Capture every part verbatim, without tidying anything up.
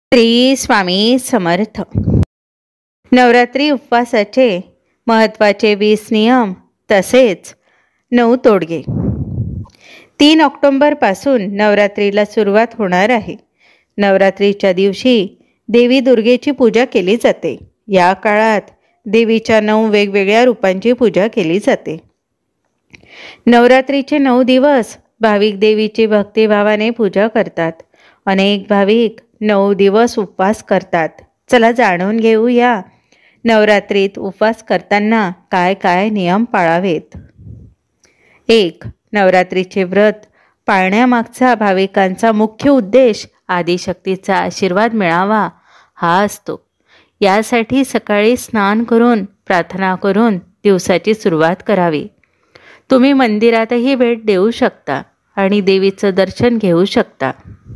श्री स्वामी समर्थ. नवरात्री उपवासाचे महत्त्वाचे वीस नियम तसेच नऊ तोडगे. तीन ऑक्टोंबरपासून नवरात्रीला सुरुवात होणार आहे. नवरात्रीच्या दिवशी देवी दुर्गेची पूजा केली जाते. या काळात देवीच्या नऊ वेगवेगळ्या रूपांची पूजा केली जाते. नवरात्रीचे नऊ दिवस भाविक देवीची भक्तिभावाने पूजा करतात. अनेक भाविक नऊ दिवस उपवास करतात. चला जाणून घेऊया नवरात्रीत उपवास करताना काय काय नियम पाळावेत. एक. नवरात्रीचे व्रत पाळण्यामागचा भाविकांचा मुख्य उद्देश आदिशक्तीचा आशीर्वाद मिळावा हा असतो. यासाठी सकाळी स्नान करून प्रार्थना करून दिवसाची सुरुवात करावी. तुम्ही मंदिरातही भेट देऊ शकता आणि देवीचं दर्शन घेऊ शकता.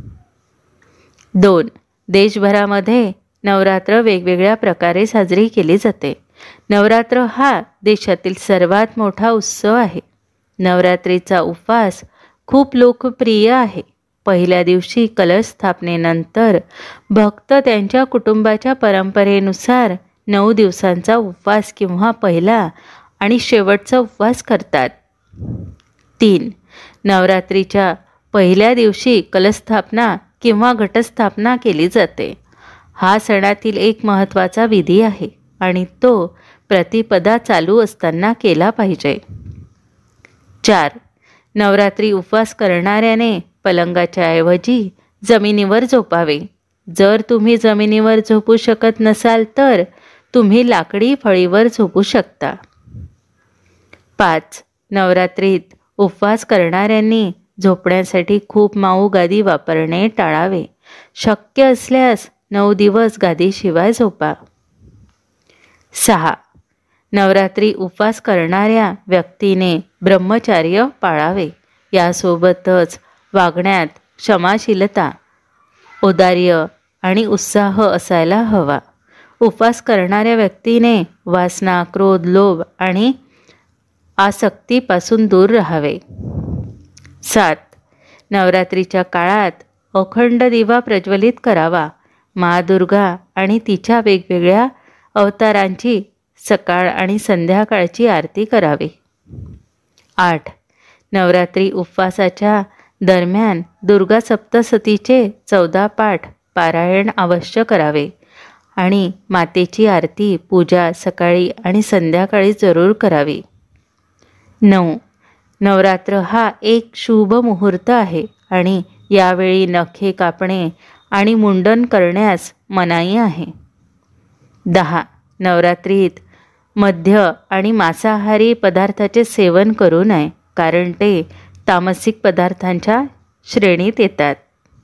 दोन. देशभरामध्ये नवरात्र वेगवेगळ्या प्रकारे साजरी केली जाते. नवरात्र हा देशातील सर्वात मोठा उत्सव आहे. नवरात्रीचा उपवास खूप लोकप्रिय आहे. पहिल्या दिवशी कलश स्थापनेनंतर भक्त त्यांच्या कुटुंबाच्या परंपरेनुसार नऊ दिवसांचा उपवास किंवा पहिला आणि शेवटचा उपवास करतात. तीन. नवरात्रीच्या पहिल्या दिवशी कलशस्थापना किंवा घटस्थापना केली जाते. हा सणातील एक महत्त्वाचा विधी आहे आणि तो प्रतिपदा चालू असताना केला पाहिजे. चार. नवरात्री उपवास करणाऱ्याने पलंगाच्या ऐवजी जमिनीवर झोपावे. जर तुम्ही जमिनीवर झोपू शकत नसाल तर तुम्ही लाकडी फळीवर झोपू शकता. पाच. नवरात्रीत उपवास करणाऱ्यांनी झोपण्यासाठी खूप मऊ गादी वापरणे टाळावे. शक्य असल्यास नऊ दिवस गादीशिवाय झोपा. सहा. नवरात्री उपवास करणाऱ्या व्यक्तीने ब्रह्मचर्य पाळावे. यासोबतच वागण्यात क्षमाशीलता, औदार्य आणि उत्साह असायला हवा. उपवास करणाऱ्या व्यक्तीने वासना, क्रोध, लोभ आणि आसक्तीपासून दूर राहावे. सात. नवरात्रीच्या काळात अखंड दिवा प्रज्वलित करावा. महादुर्गा आणि तिच्या वेगवेगळ्या अवतारांची सकाळ आणि संध्याकाळची आरती करावी. आठ. नवरात्री उपवासाच्या दरम्यान दुर्गा सप्तशतीचे चौदा पाठ पारायण अवश्य करावे आणि मातेची आरती पूजा सकाळी आणि संध्याकाळी जरूर करावी. नऊ. नवरात्र हा एक शुभ मुहूर्त आहे आणि यावेळी नखे कापणे आणि मुंडन करण्यास मनाई आहे. दहा. नवरात्रीत मद्य आणि मांसाहारी पदार्थाचे सेवन करू नये कारण ते तामसिक पदार्थांच्या श्रेणीत येतात.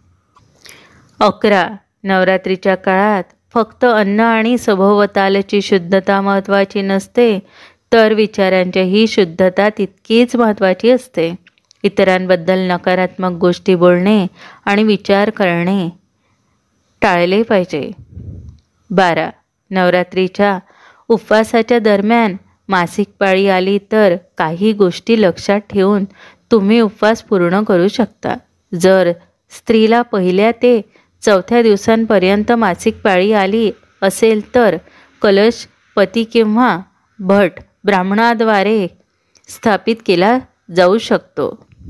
अकरा. नवरात्रीच्या काळात फक्त अन्न आणि सभोवतालची शुद्धता महत्त्वाची नसते तर विचारांचीही शुद्धता तितकीच महत्त्वाची असते. इतरांबद्दल नकारात्मक गोष्टी बोलणे आणि विचार करणे टाळले पाहिजे. बारा. नवरात्रीच्या उपवासाच्या दरम्यान मासिक पाळी आली तर काही गोष्टी लक्षात ठेवून तुम्ही उपवास पूर्ण करू शकता. जर स्त्रीला पहिल्या ते चौथ्या दिवसांपर्यंत मासिक पाळी आली असेल तर कलश पती किंवा भट ब्राह्मणाद्वारे स्थापित केला जाऊ शकतो.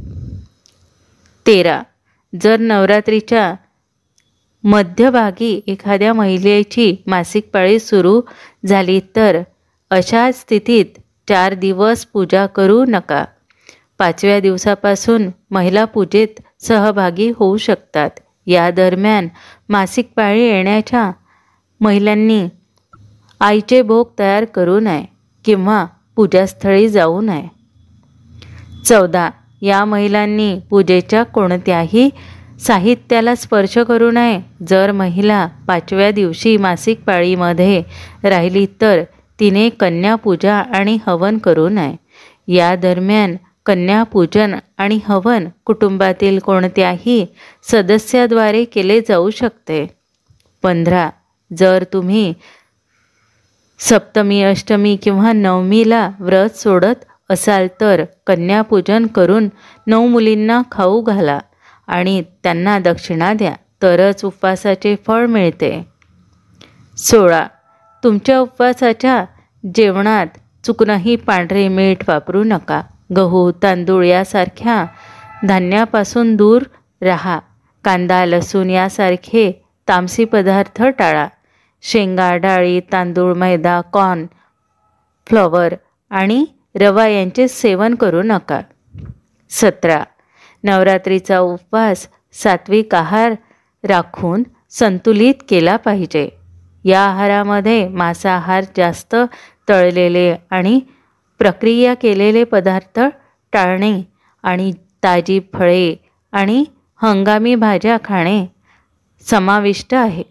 तेरा. जर नवरात्रीच्या मध्यभागी एखाद्या महिलेची मासिक पाळी सुरू झाली तर अशा स्थितीत चार दिवस पूजा करू नका. पाचव्या दिवसापासून महिला पूजेत सहभागी होऊ शकतात. या दरम्यान मासिक पाळी येण्याच्या महिलांनी आईचे भोग तयार करू नये किंवा पूजास्थळी जाऊ नये. चौदा. या महिलांनी पूजेच्या कोणत्याही साहित्याला स्पर्श करू नये. जर महिला पाचव्या दिवशी मासिक पाळीमध्ये राहिली तर तिने कन्यापूजा आणि हवन करू नये. या दरम्यान कन्यापूजन आणि हवन कुटुंबातील कोणत्याही सदस्याद्वारे केले जाऊ शकते. पंधरा. जर तुम्ही सप्तमी, अष्टमी किंवा नवमीला व्रत सोडत असाल तर कन्यापूजन करून नऊ मुलींना खाऊ घाला आणि त्यांना दक्षिणा द्या. तरच उपवासाचे फळ मिळते. सोळा. तुमच्या उपवासाच्या जेवणात चुकूनही पांढरे मीठ वापरू नका. गहू, तांदूळ यासारख्या धान्यापासून दूर राहा. कांदा, लसूण यासारखे तामसी पदार्थ टाळा. शेंगा, डाळी, तांदूळ, मैदा, कॉर्न फ्लॉवर आणि रवा यांचे सेवन करू नका. सतरा. नवरात्रीचा उपवास सात्विक आहार राखून संतुलित केला पाहिजे. या आहारामध्ये मांसाहार, जास्त तळलेले आणि प्रक्रिया केलेले पदार्थ टाळणे आणि ताजी फळे आणि हंगामी भाज्या खाणे समाविष्ट आहे.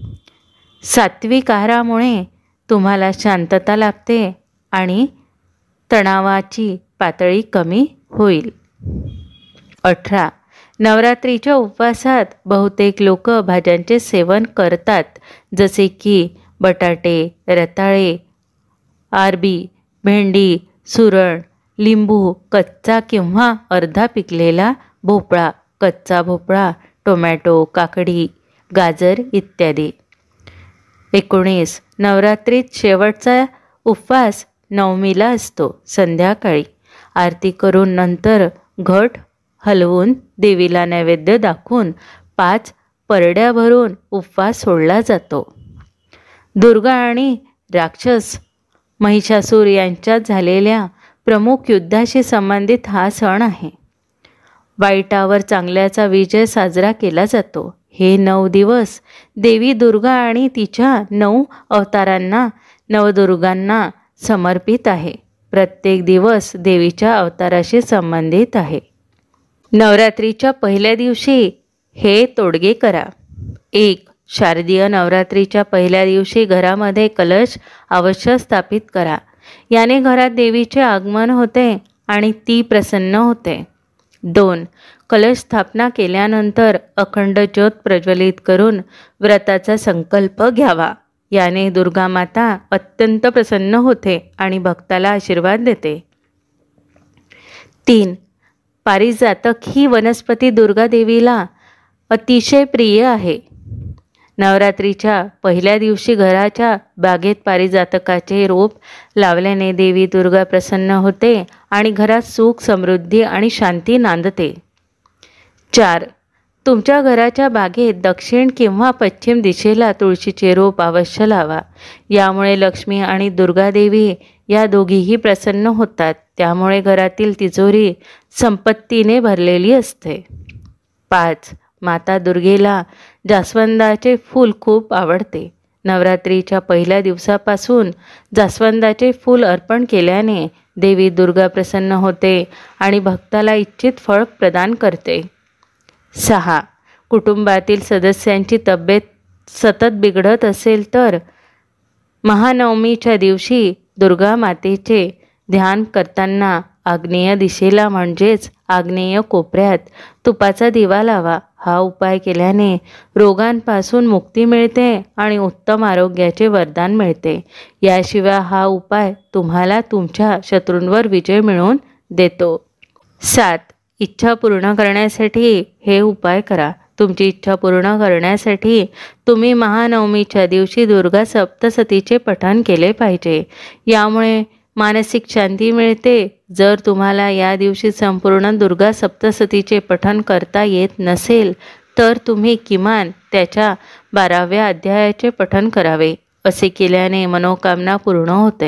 सात्विक आहारामुळे तुम्हाला शांतता लाभते आणि तणावाची पातळी कमी होईल. अठरा. नवरात्रीच्या उपवासात बहुतेक लोक भाज्यांचे सेवन करतात, जसे की बटाटे, रताळे, अरबी, भेंडी, सुरण, लिंबू, कच्चा किंवा अर्धा पिकलेला भोपळा, कच्चा भोपळा, टोमॅटो, काकडी, गाजर इत्यादी. एकोणीस. नवरात्रीत शेवटचा उपवास नवमीला असतो. संध्याकाळी आरती करून नंतर घट हलवून देवीला नैवेद्य दाखवून पाच परड्या भरून उपवास सोडला जातो. दुर्गा आणि राक्षस महिषासूर यांच्यात झालेल्या प्रमुख युद्धाशी संबंधित हा सण आहे. वाईटावर चांगल्याचा विजय साजरा केला जातो. हे नऊ दिवस देवी दुर्गा आणि तिच्या नऊ अवतारांना, नवदुर्गांना समर्पित आहे. प्रत्येक दिवस देवीच्या अवताराशी संबंधित आहे. नवरात्रीच्या पहिल्या दिवशी हे तोडगे करा. एक. शारदीय नवरात्रीच्या पहिल्या दिवशी घरामध्ये कलश अवश्य स्थापित करा. याने घरात देवीचे आगमन होते आणि ती प्रसन्न होते. दोन. कलश स्थापना केल्यानंतर अखंड ज्योत प्रज्वलित करून व्रताचा संकल्प घ्यावा. याने दुर्गा माता अत्यंत प्रसन्न होते आणि भक्ताला आशीर्वाद देते. तीन. पारिजातक ही वनस्पती दुर्गा देवीला अतिशय प्रिय आहे. नवरात्रीच्या पहिल्या दिवशी घराच्या बागेत पारिजातकाचे रोप लावल्याने देवी दुर्गा प्रसन्न होते आणि घरात सुख, समृद्धी आणि शांती नांदते. चार. तुमच्या घराच्या बागेत दक्षिण किंवा पश्चिम दिशेला तुळशीचे रोप अवश्य लावा. यामुळे लक्ष्मी आणि दुर्गा देवी या दोघीही प्रसन्न होतात. त्यामुळे घरातील तिजोरी संपत्तीने भरलेली असते. पाच. माता दुर्गेला जास्वंदाचे फूल खूप आवडते. नवरात्रीच्या पहिल्या दिवसापासून जास्वंदाचे फूल अर्पण केल्याने देवी दुर्गा प्रसन्न होते आणि भक्ताला इच्छित फळ प्रदान करते. सहा. कुटुंबातील सदस्यांची तब्येत सतत बिघडत असेल तर महानवमीच्या दिवशी दुर्गा मातेचे ध्यान करताना आग्नेय दिशेला म्हणजेच आग्नेय कोपऱ्यात तुपाचा दिवा लावा. हा उपाय केल्याने रोगांपासून मुक्ती मिळते आणि उत्तम आरोग्याचे वरदान मिळते. याशिवाय हा उपाय तुम्हाला तुमच्या शत्रूंवर विजय मिळवून देतो. सात. इच्छा पूर्ण करण्यासाठी हे उपाय करा. तुमची इच्छा पूर्ण करण्यासाठी तुम्ही महानवमीच्या दिवशी दुर्गा सप्तशतीचे पठण केले पाहिजे. यामुळे मानसिक शांती मिळते. जर तुम्हाला या दिवशी संपूर्ण दुर्गा सप्तशतीचे पठण करता येत नसेल तर तुम्ही किमान त्याच्या बाराव्या अध्यायाचे पठण करावे. असे केल्याने मनोकामना पूर्ण होते.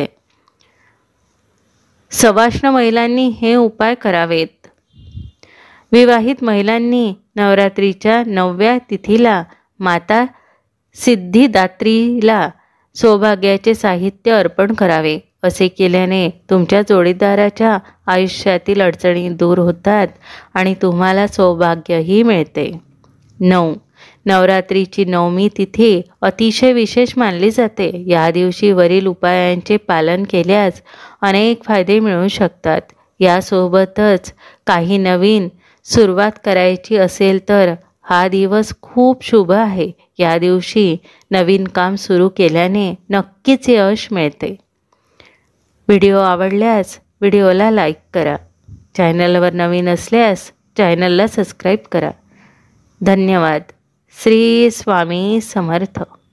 सवाष्ण महिलांनी हे उपाय करावेत. विवाहित महिलांनी नवरात्रीच्या नवव्या तिथीला माता सिद्धिदात्रीला सौभाग्याचे साहित्य अर्पण करावे. असे केल्याने तुमच्या जोडीदाराच्या आयुष्यातील अडचणी दूर होतात आणि तुम्हाला सौभाग्यही मिळते. नऊ. नवरात्रीची नवमी तिथी अतिशय विशेष मानली जाते. या दिवशी वरील उपायांचे पालन केल्यास अनेक फायदे मिळू शकतात. यासोबतच काही नवीन सुरुवात करायची असेल तर हा दिवस खूप शुभ आहे. या दिवशी नवीन काम सुरू केल्याने नक्कीच यश मिळते. व्हिडिओ आवडल्यास व्हिडिओला लाईक करा. चॅनलवर नवीन असल्यास चॅनलला सबस्क्राईब करा. धन्यवाद. श्री स्वामी समर्थ.